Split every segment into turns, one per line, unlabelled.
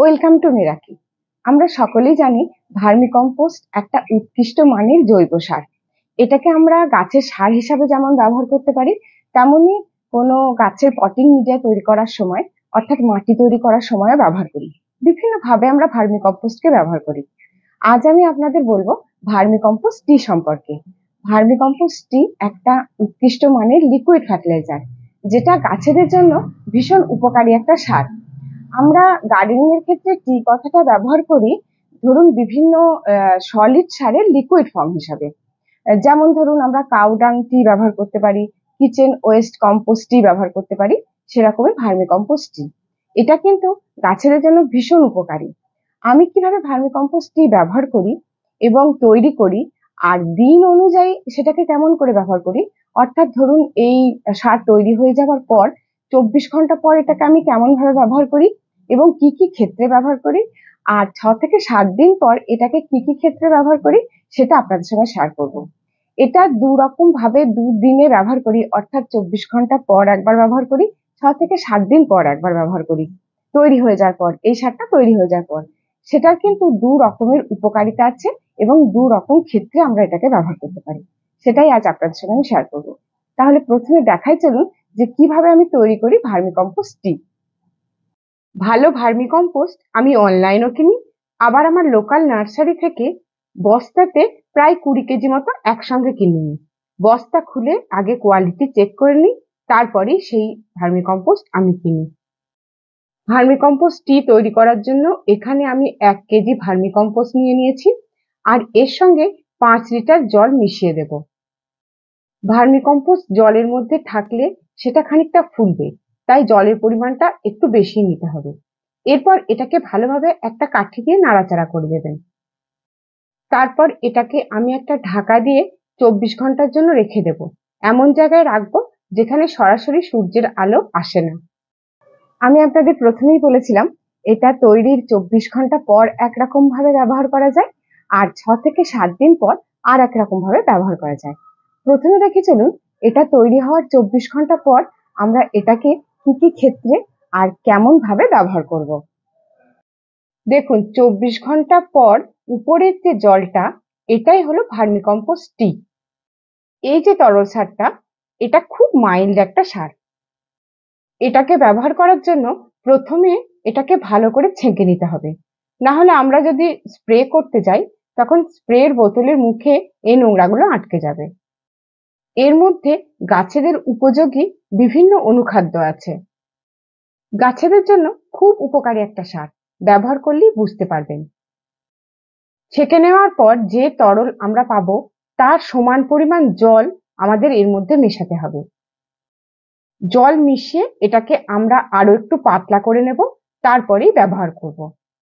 Welcome to মিরাকি। আমরা সকলেই জানি ভার্মিকম্পোস্ট একটা উৎকৃষ্ট মানের জৈব সার। এটাকে আমরা গাছের সার হিসাবে যেমন ব্যবহার করতে পারি, তেমনি কোনো গাছের পটিং মিডিয়া তৈরি করার সময়, অর্থাৎ মাটি তৈরি করার সময়ও ব্যবহার করি। বিভিন্ন ভাবে আমরা ভার্মিকম্পোস্টকে ব্যবহার করি। আজ আমি আপনাদের বলবো ভার্মিকম্পোস্ট টি সম্পর্কে। ভার্মিকম্পোস্ট টি একটা উৎকৃষ্ট মানের লিকুইড ফার্টিলাইজার, যেটা গাছেদের জন্য ভীষণ উপকারী একটা সার। আমরা গার্ডেনিং এর ক্ষেত্রে টি কথাটা ব্যবহার করি ধরুন বিভিন্ন সলিড সারের লিকুইড ফর্ম হিসাবে। যেমন ধরুন আমরা কাউডাং টি ব্যবহার করতে পারি, কিচেন ওয়েস্ট কম্পোস্ট টি ব্যবহার করতে পারি, সেরকমই ভার্মিকম্পোস্ট টি। এটা কিন্তু গাছেদের জন্য ভীষণ উপকারী। আমি কিভাবে ভার্মিকম্পোস্ট টি ব্যবহার করি এবং তৈরি করি, আর দিন অনুযায়ী সেটাকে কেমন করে ব্যবহার করি, অর্থাৎ ধরুন এই সার তৈরি হয়ে যাওয়ার পর 24 ঘন্টা পর এটাকে আমি কেমন ভাবে ব্যবহার করি এবং কি কি ক্ষেত্রে ব্যবহার করি, আর 6 থেকে 7 দিন পর এটাকে কি কি ক্ষেত্রে ব্যবহার করি, সেটা আপনাদের সঙ্গে শেয়ার করব। এটা দুরকম ভাবে দুদিনে ব্যবহার করি, অর্থাৎ 24 ঘন্টা পর একবার ব্যবহার করি, 6 থেকে 7 দিন পর একবার ব্যবহার করি। তৈরি হয়ে যাওয়ার পর, এই সারটা তৈরি হয়ে যাওয়ার পর সেটার কিন্তু দু রকমের উপকারিতা আছে এবং দু রকম ক্ষেত্রে আমরা এটাকে ব্যবহার করতে পারি। সেটাই আজ আপনাদের সঙ্গে আমি শেয়ার করবো। তাহলে প্রথমে দেখাই চলুন যে কিভাবে আমি তৈরি করি ভার্মিকম্পোস্ট টি। ভালো ভার্মিকম্পোস্ট আমি অনলাইনও কিনি, আবার আমার লোকাল নার্সারি থেকে বস্তাতে প্রায় 20 কেজি মতো একসঙ্গে কিনে নিই। বস্তা খুলে আগে কোয়ালিটি চেক করে নিই, তারপরেই সেই ভার্মিকম্পোস্ট আমি কিনি। ভার্মিকম্পোস্ট টি তৈরি করার জন্য এখানে আমি 1 কেজি ভার্মিকম্পোস্ট নিয়ে নিয়েছি, আর এর সঙ্গে 5 লিটার জল মিশিয়ে দেব। ভার্মিকম্পোস্ট জলের মধ্যে থাকলে সেটা খানিকটা ফুলবে, তাই জলের পরিমাণটা একটু বেশি নিতে হবে। এরপর এটাকে ভালোভাবে একটা কাঠি দিয়ে নাড়াচাড়া করে দেবেন। তারপর এটাকে আমি একটা ঢাকা দিয়ে 24 ঘন্টার জন্য রেখে দেব। এমন জায়গায় রাখবো যেখানে সরাসরি সূর্যের আলো আসে না। আমি আপনাদের প্রথমেই বলেছিলাম এটা তৈরির 24 ঘন্টা পর একরকম ভাবে ব্যবহার করা যায়, আর 6 থেকে 7 দিন পর আর একরকম ভাবে ব্যবহার করা যায়। প্রথমে দেখে চলুন এটা তৈরি হওয়ার 24 ঘন্টা পর আমরা এটাকে কি কি ক্ষেত্রে আর কেমন ভাবে ব্যবহার করব। দেখুন 24 ঘন্টা পর উপরের যে জলটা, এটাই হলো ভার্মিকম্পোস্ট টি। এই যে তরল সারটা, এটা খুব মাইল্ড একটা সার। এটাকে ব্যবহার করার জন্য প্রথমে এটাকে ভালো করে ছেঁকে নিতে হবে, না হলে আমরা যদি স্প্রে করতে যাই তখন স্প্রের বোতলের মুখে এই নোংরাগুলো আটকে যাবে। এর মধ্যে গাছেদের উপযোগী বিভিন্ন অনুখাদ্য আছে। গাছেদের জন্য খুব উপকারী একটা সার, ব্যবহার করলেই বুঝতে পারবেন। ছেঁকে নেওয়ার পর যে তরল আমরা পাবো তার সমান পরিমাণ জল আমাদের এর মধ্যে মেশাতে হবে। জল মিশিয়ে এটাকে আমরা আরো একটু পাতলা করে নেব, তারপরেই ব্যবহার করব।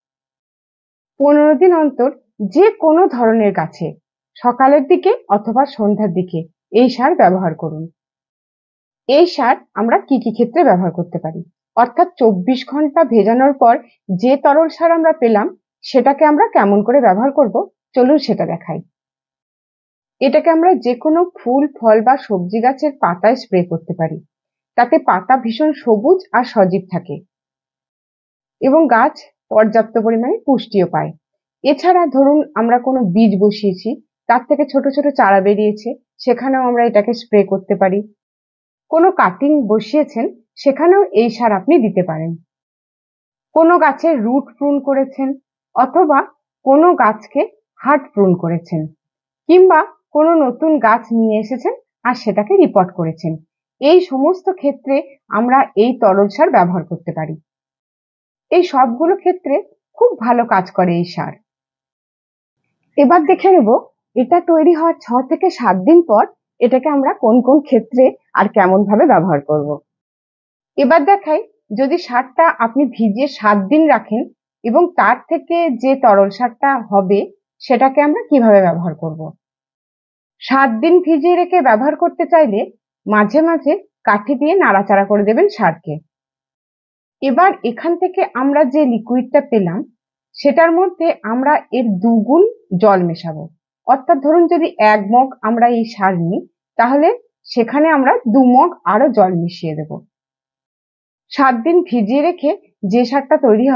15 দিন অন্তর যে কোনো ধরনের গাছে সকালের দিকে অথবা সন্ধ্যার দিকে এই সার ব্যবহার করুন। এই সার আমরা কি কি ক্ষেত্রে ব্যবহার করতে পারি, অর্থাৎ 24 ঘন্টা ভেজানোর পর যে তরল সার আমরা পেলাম সেটাকে আমরা কেমন করে ব্যবহার করব, চলুন সেটা দেখাই। এটাকে আমরা যে কোনো ফুল ফল বা সবজি গাছের পাতায় স্প্রে করতে পারি। তাতে পাতা ভীষণ সবুজ আর সজীব থাকে এবং গাছ পর্যাপ্ত পরিমাণে পুষ্টিও পায়। এছাড়া ধরুন আমরা কোনো বীজ বসিয়েছি, তার থেকে ছোট ছোট চারা বেরিয়েছে, সেখানেও আমরা এটাকে স্প্রে করতে পারি। কোনো কাটিং বসিয়েছেন, সেখানেও এই সার আপনি দিতে পারেন। কোনো গাছের রুট প্রুন করেছেন, অথবা কোনো গাছকে হার্ট প্রুন করেছেন, কিংবা কোনো নতুন গাছ নিয়ে এসেছেন আর সেটাকে রিপোর্ট করেছেন, এই সমস্ত ক্ষেত্রে আমরা এই তরল সার ব্যবহার করতে পারি। এই সবগুলো ক্ষেত্রে খুব ভালো কাজ করে এই সার। এবার দেখে নেব এটা তৈরি হওয়ার 6 থেকে 7 দিন পর এটাকে আমরা কোন কোন ক্ষেত্রে আর কেমন ভাবে ব্যবহার করব। এবার দেখাই, যদি সারটা আপনি ভিজিয়ে 7 দিন রাখেন এবং তার থেকে যে তরল সারটা হবে সেটাকে আমরা কিভাবে ব্যবহার করব। 7 দিন ভিজিয়ে রেখে ব্যবহার করতে চাইলে মাঝে মাঝে কাঠি দিয়ে নাড়াচাড়া করে দেবেন সারকে। এবার এখান থেকে আমরা যে লিকুইডটা পেলাম সেটার মধ্যে আমরা এর 2 গুণ জল মেশাবো। অর্থাৎ ধরুন যদি 1 মগ আমরা এই সার নিই, তাহলে সেখানে আমরা 2 মগ আরো জল মিশিয়ে দেব। 7 দিন ভিজিয়ে রেখে যে সারটা তৈরি হয়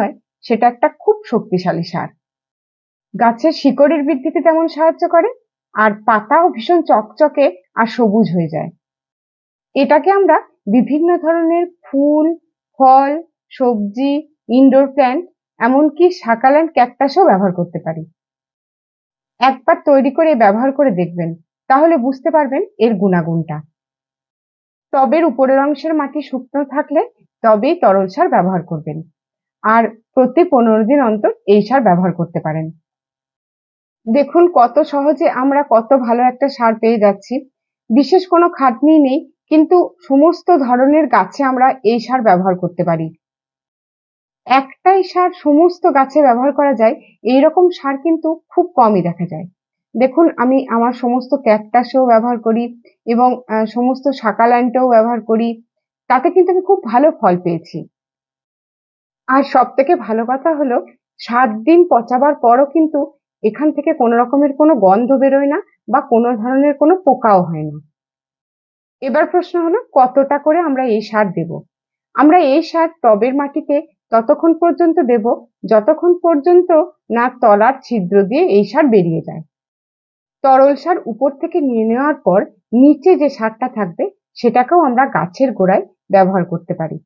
সেটা একটা খুব শক্তিশালী সার। গাছের শিকড়ের বৃদ্ধিতে তেমন সাহায্য করে, আর পাতাও ভীষণ চকচকে আর সবুজ হয়ে যায়। এটাকে আমরা বিভিন্ন ধরনের ফুল, ফল, সবজি, ইনডোর প্ল্যান্ট, এমনকি সাকাল্যান্ড ক্যাকটাসও ব্যবহার করতে পারি। একবার তৈরি করে ব্যবহার করে দেখবেন, তাহলে বুঝতে পারবেন এর গুণাগুণটা। টবের উপরের অংশের মাটি শুকনো থাকলে তবেই তরল সার ব্যবহার করবেন, আর প্রতি 15 দিন অন্তর এই সার ব্যবহার করতে পারেন। দেখুন কত সহজে আমরা কত ভালো একটা সার পেয়ে যাচ্ছি। বিশেষ কোনো খাটনি নেই, কিন্তু সমস্ত ধরনের গাছে আমরা এই সার ব্যবহার করতে পারি। একটাই সার সমস্ত গাছে ব্যবহার করা যায়, এইরকম সার কিন্তু খুব কমই দেখা যায়। দেখুন আমি আমার সমস্ত ক্যাকটাসেও ব্যবহার করি এবং সমস্ত সাকাল্যান্ডেও ব্যবহার করি, তাতে কিন্তু আমি খুব ভালো ফল পেয়েছি। আর সব থেকে ভালো কথা হলো 7 দিন পচাবার পরও কিন্তু এখান থেকে কোনো রকমের কোনো গন্ধ বেরোয় না, বা কোনো ধরনের কোনো পোকাও হয় না। এবার প্রশ্ন হলো কতটা করে আমরা এই সার দেব। আমরা এই সার টবের মাটিতে ততক্ষণ পর্যন্ত দেব যতক্ষণ পর্যন্ত না তলার ছিদ্র দিয়ে এই সার বেরিয়ে যায়। তরল সার উপর থেকে নিয়ে নেওয়ার পর নিচে যে সারটা থাকবে সেটাকেও আমরা গাছের গোড়ায় ব্যবহার করতে পারি।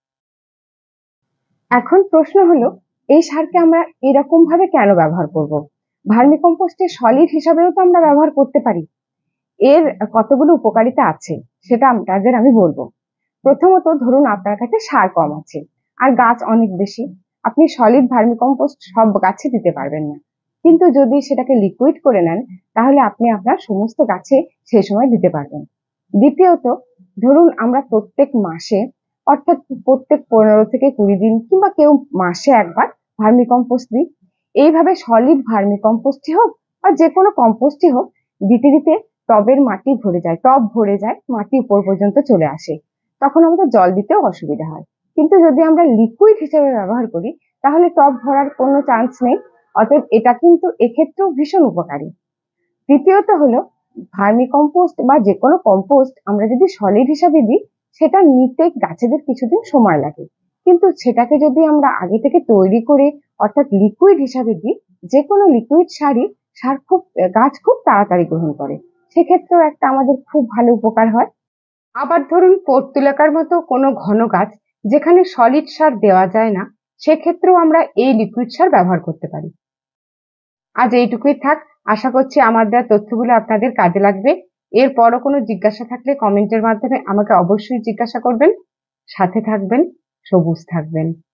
এখন প্রশ্ন হলো এই সারকে আমরা এরকম ভাবে কেন ব্যবহার করব। ভার্মিকম্পোস্টের সলিড হিসাবেও তো আমরা ব্যবহার করতে পারি। এর কতগুলো উপকারিতা আছে সেটা আপনাদের আমি বলবো। প্রথমত, ধরুন আপনার কাছে সার কম আছে আর গাছ অনেক বেশি, আপনি সলিড ভার্মিকম্পোস্ট সব গাছে দিতে পারবেন না, কিন্তু যদি সেটাকে লিকুইড করে নেন তাহলে আপনি আপনার সমস্ত গাছে সেই সময় দিতে পারবেন। দ্বিতীয়ত, ধরুন আমরা প্রত্যেক মাসে, অর্থাৎ প্রত্যেক 15 থেকে 20 দিন কিংবা কেউ মাসে একবার ভার্মিকম্পোস্ট দিই। এইভাবে সলিড ভার্মিকম্পোস্টই হোক বা যে কোনো কম্পোস্টই হোক, দিতে দিতে টবের মাটি ভরে যায়, টব ভরে যায়, মাটি উপর পর্যন্ত চলে আসে, তখন আমাদের জল দিতেও অসুবিধা হয়। কিন্তু যদি আমরা লিকুইড হিসেবে ব্যবহার করি তাহলে টব ভরার কোনো চান্স নেই, অতএব এটা কিন্তু এক্ষেত্রেও ভীষণ উপকারী। তৃতীয়ত হলো, ভার্মিকম্পোস্ট বা যে কোনো কম্পোস্ট আমরা যদি সলিড হিসাবে দিই সেটা নিতে গাছেদের কিছুদিন সময় লাগে, কিন্তু সেটাকে যদি আমরা আগে থেকে তৈরি করে অর্থাৎ লিকুইড হিসাবে দিই, যে কোনো লিকুইড সার গাছ খুব তাড়াতাড়ি গ্রহণ করে, সেক্ষেত্রেও একটা আমাদের খুব ভালো উপকার হয়। আবার ধরুন পর্তুলাকার মতো কোনো ঘন গাছ যেখানে সলিড সার দেওয়া যায় না, সেক্ষেত্রেও আমরা এই লিকুইড সার ব্যবহার করতে পারি। আজ এইটুকুই থাক। আশা করছি আমার দেওয়া তথ্যগুলো আপনাদের কাজে লাগবে। এরপরও কোনো জিজ্ঞাসা থাকলে কমেন্টের মাধ্যমে আমাকে অবশ্যই জিজ্ঞাসা করবেন। সাথে থাকবেন, সবুজ থাকবেন।